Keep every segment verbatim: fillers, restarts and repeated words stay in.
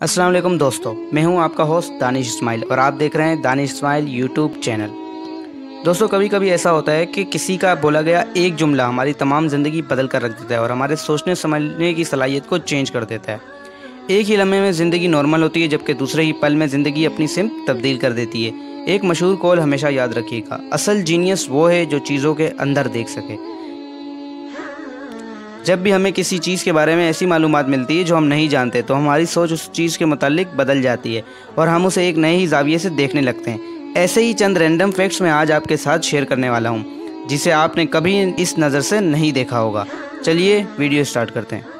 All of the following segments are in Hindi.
अस्सलाम वालेकुम दोस्तों, मैं हूं आपका होस्ट दानिश इस्माइल और आप देख रहे हैं दानिश इस्माइल यूट्यूब चैनल। दोस्तों, कभी कभी ऐसा होता है कि किसी का बोला गया एक जुमला हमारी तमाम ज़िंदगी बदल कर रख देता है और हमारे सोचने समझने की सलाहियत को चेंज कर देता है। एक ही लम्हे में ज़िंदगी नॉर्मल होती है, जबकि दूसरे ही पल में ज़िंदगी अपनी सिमत तब्दील कर देती है। एक मशहूर कॉल हमेशा याद रखिएगा, असल जीनियस वो है जो चीज़ों के अंदर देख सके। जब भी हमें किसी चीज़ के बारे में ऐसी मालूमात मिलती है जो हम नहीं जानते, तो हमारी सोच उस चीज़ के मुतालिक बदल जाती है और हम उसे एक नए ही ज़ाविये से देखने लगते हैं। ऐसे ही चंद रैंडम फैक्ट्स मैं आज आपके साथ शेयर करने वाला हूँ, जिसे आपने कभी इस नज़र से नहीं देखा होगा। चलिए वीडियो स्टार्ट करते हैं।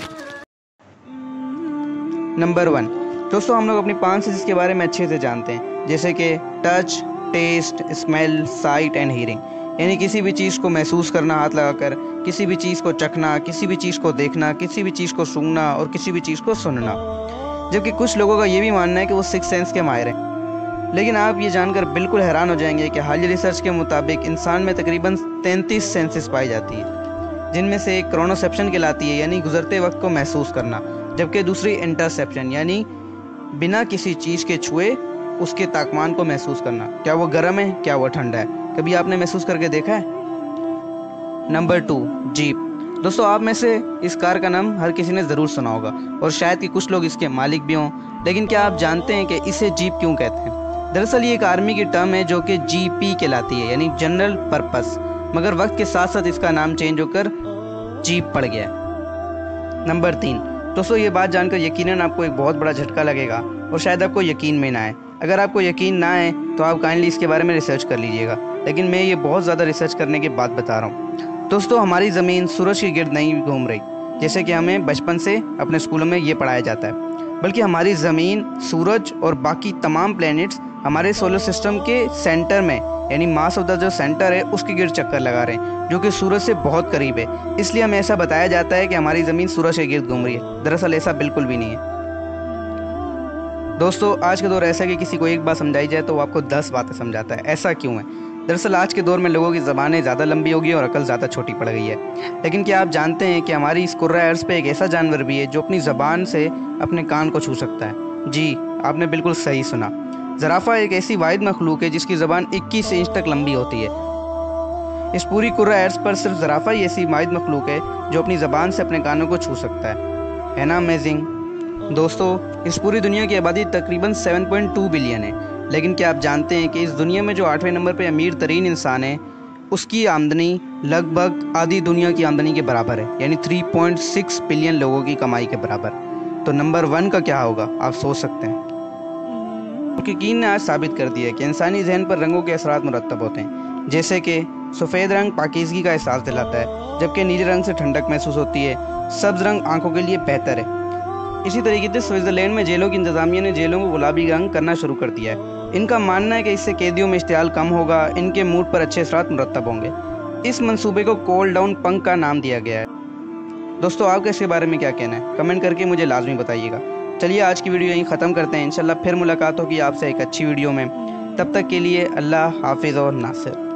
नंबर वन, दोस्तों हम लोग अपनी पांच सेंसेस के बारे में अच्छे से जानते हैं, जैसे कि touch, taste, smell, sight and hearing. यानी किसी भी चीज़ को महसूस करना हाथ लगाकर, किसी भी चीज़ को चखना, किसी भी चीज़ को देखना, किसी भी चीज़ को सूंघना और किसी भी चीज़ को सुनना। जबकि कुछ लोगों का ये भी मानना है कि वो सिक्स सेंस के माहिर हैं। लेकिन आप ये जानकर बिल्कुल हैरान हो जाएंगे कि हालिया रिसर्च के मुताबिक इंसान में तकरीबन तैंतीस सेंसेस पाई जाती है, जिनमें से एक क्रोनोसेप्शन कहलाती है, यानी गुजरते वक्त को महसूस करना, जबकि दूसरी इंटरसेप्शन यानी बिना किसी चीज़ के छुए उसके तापमान को महसूस करना। क्या वो गर्म है, क्या वो ठंडा है, कभी आपने महसूस करके देखा है? Number two, jeep. दोस्तों, आप में से इस कार का नाम हर किसी ने ज़रूर सुना होगा और शायद कि कुछ लोग इसके मालिक भी हों। लेकिन क्या आप जानते हैं कि इसे जीप क्यों कहते हैं? दरअसल ये एक आर्मी की टर्म है जो कि जी पी कहलाती है, यानी जनरल पर्पस, मगर वक्त के साथ साथ इसका नाम चेंज होकर जीप पड़ गया है। नंबर तीन, दोस्तों ये बात जानकर यकीनन आपको एक बहुत बड़ा झटका लगेगा और शायद आपको यकीन में ना आए। अगर आपको यकीन ना आए तो आप काइंडली इसके बारे में रिसर्च कर लीजिएगा, लेकिन मैं ये बहुत ज़्यादा रिसर्च करने के बाद बता रहा हूँ। दोस्तों, हमारी ज़मीन सूरज के गिर्द नहीं घूम रही, जैसे कि हमें बचपन से अपने स्कूलों में ये पढ़ाया जाता है, बल्कि हमारी ज़मीन, सूरज और बाकी तमाम प्लैनेट्स हमारे सोलर सिस्टम के सेंटर में, यानी मास ऑफ द जो सेंटर है उसके गिर्द चक्कर लगा रहे हैं, जो कि सूरज से बहुत करीब है। इसलिए हमें ऐसा बताया जाता है कि हमारी ज़मीन सूरज के गिर्द घूम रही है। दरअसल ऐसा बिल्कुल भी नहीं है। दोस्तों, आज के दौर ऐसा है कि किसी को एक बात समझाई जाए तो वो आपको दस बातें समझाता है। ऐसा क्यों है? दरअसल आज के दौर में लोगों की ज़बानें ज़्यादा लंबी हो गई और अकल ज़्यादा छोटी पड़ गई है। लेकिन क्या आप जानते हैं कि हमारी इस कुर्रा अर्ज़ पे एक ऐसा जानवर भी है जो अपनी ज़बान से अपने कान को छू सकता है? जी, आपने बिल्कुल सही सुना। ज़राफ़ा एक ऐसी वाहिद मखलूक है जिसकी ज़बान इक्कीस इंच तक लंबी होती है। इस पूरी कुर्रा अर्ज़ पर सिर्फ ज़राफ़ा ही ऐसी वाहिद मखलूक है जो अपनी ज़बान से अपने कानों को छू सकता है। है ना अमेजिंग? दोस्तों, इस पूरी दुनिया की आबादी तकरीबन सात पॉइंट दो बिलियन है, लेकिन क्या आप जानते हैं कि इस दुनिया में जो आठवें नंबर पर अमीर तरीन इंसान है, उसकी आमदनी लगभग आधी दुनिया की आमदनी के बराबर है, यानी तीन पॉइंट छह बिलियन लोगों की कमाई के बराबर। तो नंबर वन का क्या होगा, आप सोच सकते हैं। मुहक्किकीन ने आज साबित कर दिया कि इंसानी जहन पर रंगों के असरात मुरत्तब होते हैं, जैसे कि सफ़ेद रंग पाकीज़गी का एहसास दिलाता है, जबकि नीले रंग से ठंडक महसूस होती है। सब्ज़ रंग आंखों के लिए बेहतर है। इसी तरीके से स्विट्ज़रलैंड में जेलों की इंतज़ामिया ने जेलों को गुलाबी रंग करना शुरू कर दिया है। इनका मानना है कि इससे कैदियों में इश्तियाल कम होगा, इनके मूड पर अच्छे असरात मुरत्तब होंगे। इस मंसूबे को कोल डाउन पंक का नाम दिया गया है। दोस्तों, आपका इसके बारे में क्या कहना है? कमेंट करके मुझे लाजमी बताइएगा। चलिए आज की वीडियो यहीं ख़त्म करते हैं। इंशाल्लाह फिर मुलाकात होगी आपसे एक अच्छी वीडियो में। तब तक के लिए अल्लाह हाफिज़ और नासिर।